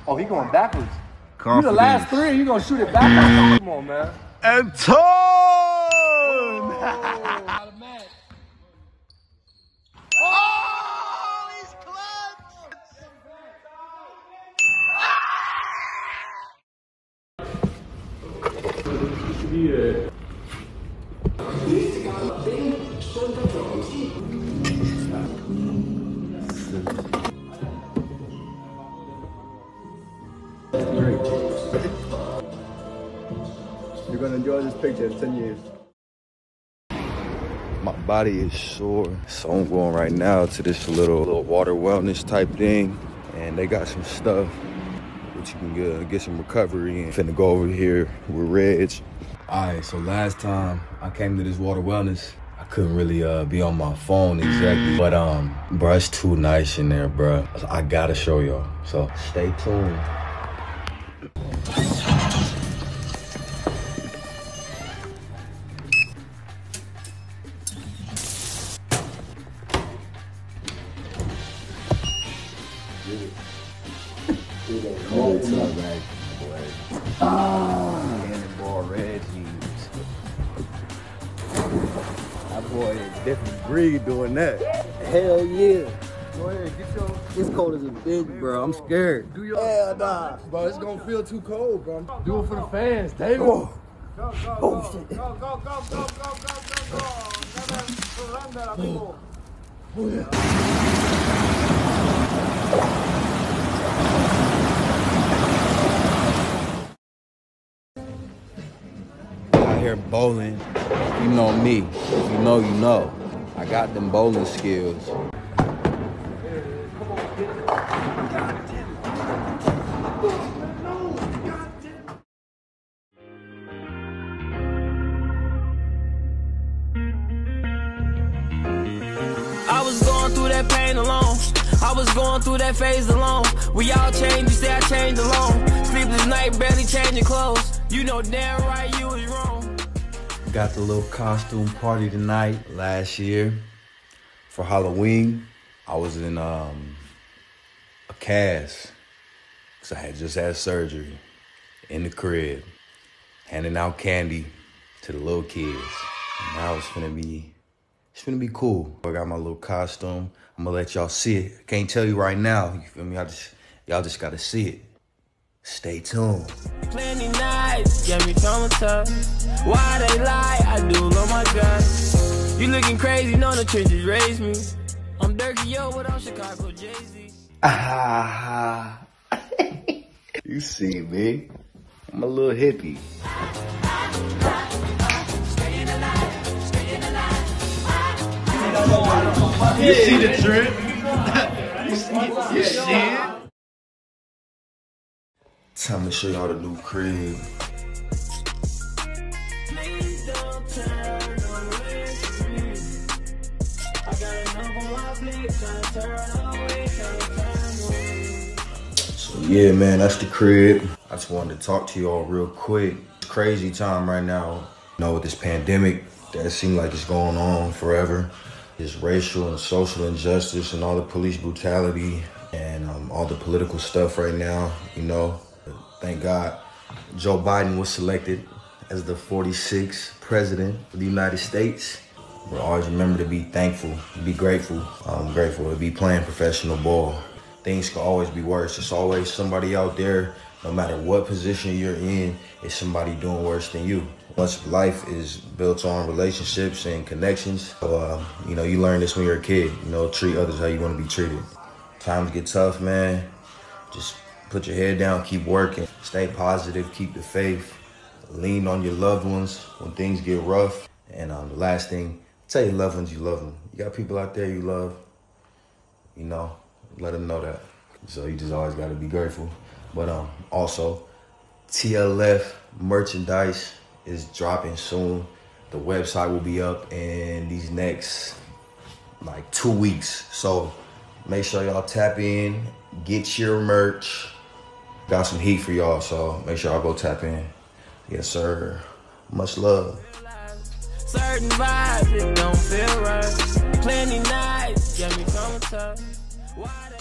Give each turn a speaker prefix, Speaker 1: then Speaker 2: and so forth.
Speaker 1: Oh, he going backwards.
Speaker 2: Confidence.
Speaker 1: You the last three, you gonna shoot it back? Come on, man.
Speaker 2: Anton!
Speaker 1: Oh, he's clutch! Yeah. You're gonna enjoy this picture in 10 years.
Speaker 2: My body is sore, so I'm going right now to this little water wellness type thing, and they got some stuff that you can get some recovery. And finna go over here with Reg. All right, so last time I came to this water wellness, I couldn't really be on my phone exactly, but bro, it's too nice in there, bro. I gotta show y'all, so stay tuned.
Speaker 1: Cannonball red jeans. That boy is a different breed doing that.
Speaker 3: Hell yeah.
Speaker 1: Go ahead, get your...
Speaker 3: It's cold as a bitch, bro. I'm scared.
Speaker 1: Do your...
Speaker 3: Hell nah.
Speaker 1: Bro, it's gonna feel too cold, bro. Do it for the fans, David.
Speaker 3: Oh.
Speaker 1: Go, go,
Speaker 3: Oh, shit.
Speaker 1: go, go, go, go, go, go, go, go. Never surrender, amigo.
Speaker 3: Oh, yeah.
Speaker 2: Out here bowling, you know me. If you know, you know. I got them bowling skills.
Speaker 4: I was going through that pain alone. I was going through that phase alone. We all changed, you say I changed alone. Sleepless night, barely changing clothes. You know damn right you was wrong.
Speaker 2: Got the little costume party tonight. Last year, for Halloween, I was in a cast. Cause I had just had surgery in the crib, handing out candy to the little kids. And now it's gonna be cool. I got my little costume. I'm gonna let y'all see it. I can't tell you right now, you feel me? Y'all just gotta see it. Stay tuned.
Speaker 4: Plenty nights, get me traumatized. Why they lie? I do love my guys. You looking crazy, know the trenches raised me. I'm Dirty Yo, but I'm Chicago Jay-Z.
Speaker 2: Ah, you see me? I'm a little hippie.
Speaker 1: You see the drip? You see it?
Speaker 2: Time to show y'all the new crib.
Speaker 4: Please don't turn away from me. I got enough on my plate, can't turn away, can't turn away.
Speaker 2: So yeah, man, that's the crib. I just wanted to talk to y'all real quick. It's a crazy time right now. You know, with this pandemic that seems like it's going on forever. This racial and social injustice and all the police brutality and all the political stuff right now, you know. Thank God Joe Biden was selected as the 46th president of the United States. But always remember to be thankful, be grateful. I'm grateful to be playing professional ball. Things could always be worse. There's always somebody out there, no matter what position you're in, it's somebody doing worse than you. Much life is built on relationships and connections. So, you know, you learn this when you're a kid. You know, treat others how you want to be treated. Times get tough, man. Just put your head down, keep working. Stay positive, keep the faith. Lean on your loved ones when things get rough. And the last thing, tell your loved ones you love them. You got people out there you love, you know, let them know that. So you just always got to be grateful. But also, TLF merchandise is dropping soon. The website will be up in these next like 2 weeks. So make sure y'all tap in, get your merch. Got some heat for y'all, so make sure y'all go tap in. Yes, sir. Much love.
Speaker 4: Certain vibes, it don't feel right. Plenty nights, get me traumatized. Why